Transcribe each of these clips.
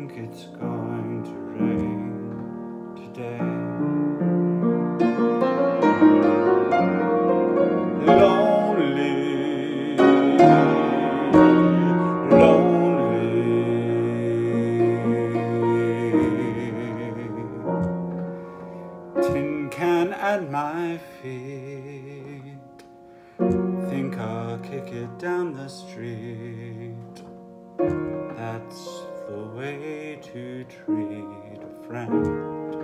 think it's going to rain today. Lonely, lonely. Tin can at my feet. Think I'll kick it down the street. That's the way to treat a friend.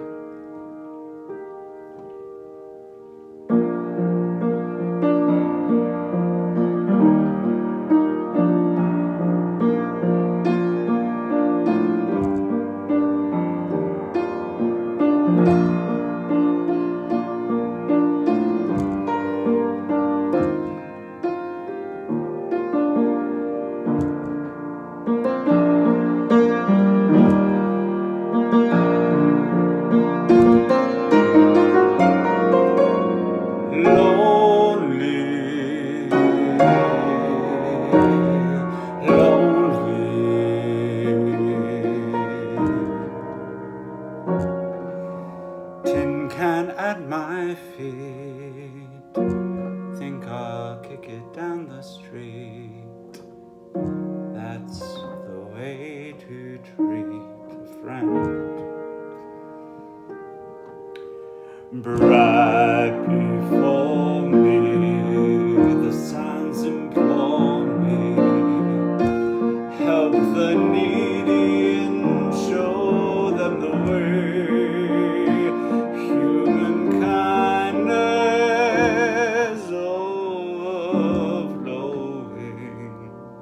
Tin can at my feet. Think I'll kick it down the street. That's the way to treat a friend. Bright before me, the signs implore me. Help the needy and show them the way. Human kindness overflowing.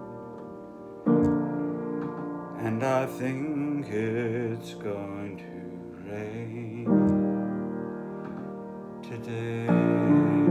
And I think it's going to rain today.